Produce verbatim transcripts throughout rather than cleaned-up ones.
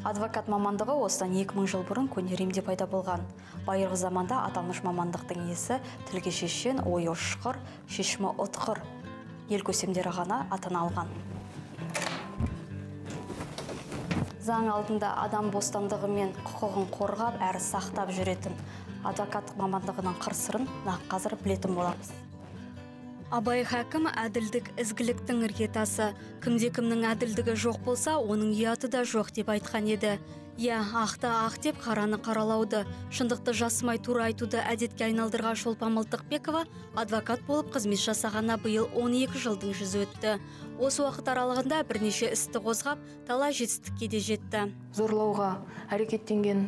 Адвокат мамандығы осыдан екі мың жыл бұрын көне Римде пайда болған. Байырғы заманда аталмыш мамандықтың иесі тілге шешен, ойы ұшқыр, шешімі ұтқыр. Ел көсемдері ғана атана алған. Заң алдында адам бостандығы мен құқығын қорғап, әрі сақтап жүретін адвокат мамандығының қыр-сырын нақ қазір білетін боламыз. Абай хакім әділдік ізгіліктің іргетасы. Кімде-кімнің әділдігі жоқ болса, оның ұяты да жоқ деп айтқан еді. Я, ақты ақ деп қараны қаралауды, шындықты жасымай тура айтуды әдетке айналдырған Шолпан Мылтықбекова адвокат болып қызмет жасағанына биыл он екі жылдың жүзі өтті. Осы уақыт аралығында бірнеше істі қозғап, талай жетістікке де жетті. Зорлауға әрекеттенген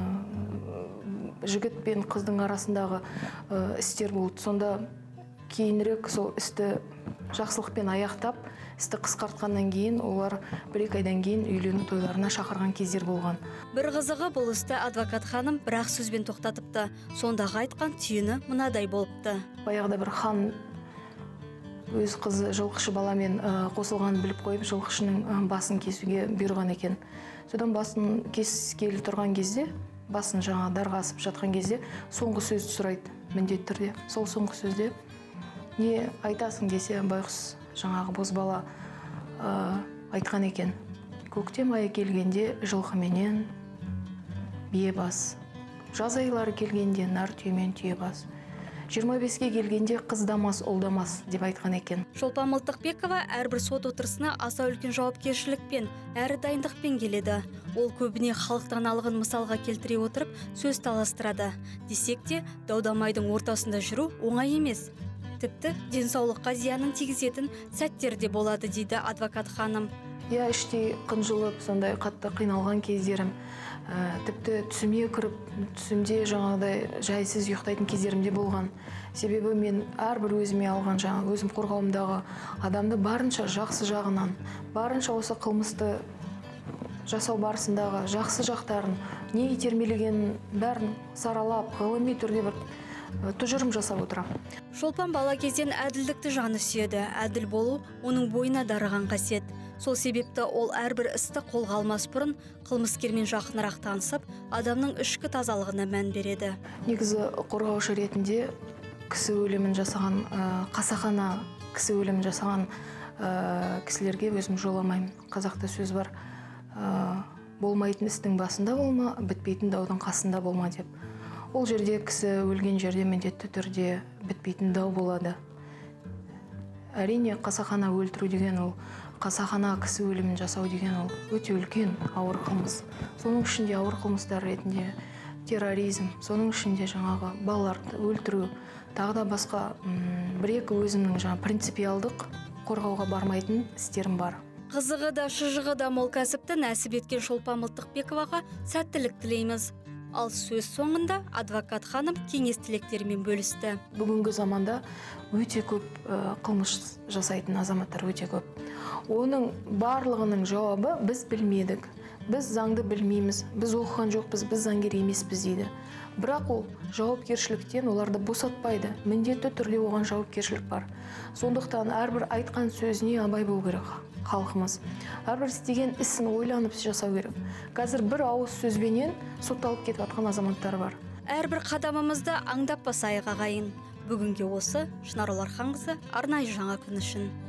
жігіт пен қыздың арасындағы істер болды. Сонда кейінірек сол істі жақсылықпен аяқтап, істі қысқартқаннан кейін олар бір-екі айдан кейін үйлену тойларына шақырған кездер болған. Бір қызығы бұл істі адвокат ханым бір-ақ сөзбен тоқтатыпты. Сондағы айтқан түйіні мынадай болыпты. Баяғыда бір хан өз қызы жылқышы баламен қосылғанын біліп қойып, жылқышының басын кесуге бұйырған екен. Содан басын кескелі тұрған кезде, басын жаңа дарға асып жатқан кезде соңғы сөзді сұрайды міндетті түрде. Сол соңғы сөзде не айтасың десе, байғұс жаңағы бозбала айтқан екен. Көктем айы келгенде жылқыменен бие бас. Жаз айлары келгенде нар түйемен түйе бас. жиырма беске келгенде қыздамас, олдамас деп айтқан екен. Шолпан Мылтықбекова әрбір сот отырысына аса үлкен жауапкершілікпен, әрі дайындықпен келеді. Ол көбіне халықтан алған мысалға келтіре отырып сөз таластырады. Десек те, дау-дамайдың ортасында жүру оңай емес. Тіпті денсаулыққа зиянын тигізетін сәттер де болады дейді адвокат ханым. Я іштей қынжылып, сондай қатты қиналған кездерім, тіпті түсіме кіріп, түсімде жаңағыдай жайсыз ұйықтайтын кездерімде болған. Себебі мен әрбір өзіме алған жаңа өзім қорғауымдағы адамды барынша жақсы жағынан, барынша осы қылмысты жасау барысындағы жақсы жақтарын, не итермелегенін бәрін саралап, ғылыми түрде бір тұжырым жасап отырам. Шолпан бала кезден әділдікті жаны сүйеді. Әділ болу оның бойына дарыған қасиет. Сол себепті ол әрбір істі қолға алмас бұрын қылмыскермен жақынырақ танысып, адамның ішкі тазалығына мән береді. Негізі қорғаушы ретінде кісі өлімін жасаған, қасақана кісі өлімін жасаған кісілерге өзім жоламаймын. Қазақта сөз бар, болмайтын істің басында болма, бітпейтін даудың қасында болма деп. Ол жерде кісі өлген жерде міндетті түрде бітпейтін дау болады. Әрине, қасақана өлтіру деген ол, қасақана кісі өлімін жасау деген ол өте үлкен ауыр қылмыс. Соның ішінде ауыр қылмыстар ретінде терроризм, соның ішінде жаңағы балаларды өлтіру, тағы да басқа бір-екі өзімнің жаңа принципиалдық қорғауға бармайтын істерім бар. Қызығы да шыжығы да мол кәсіпті нәсіп еткен Шолпан Мылтықбековаға сәттілік тілейміз. Ал сөз соңында адвокат ханым кеңес тілектерімен бөлісті. Бүгінгі заманда өте көп қылмыс жасайтын азаматтар өте көп. Оның барлығының жауабы біз білмедік. Біз заңды білмейміз, біз оқыған жоқпыз, біз заңгер емеспіз дейді. Бірақ ол жауапкершіліктен оларды босатпайды. Міндетті түрде оған жауапкершілік бар. Сондықтан әрбір айтқан сөзіне абай болу керек халқымыз. Әрбір істеген ісін ойланып жасау керек. Қазір бір ауыз сөзбенен сотталып кетіп жатқан азаматтар бар. Әрбір қадамымызды аңдап басайық ағайын. Бүгінге осы Шынар Оларханқызы арнайы жаңа күн үшін.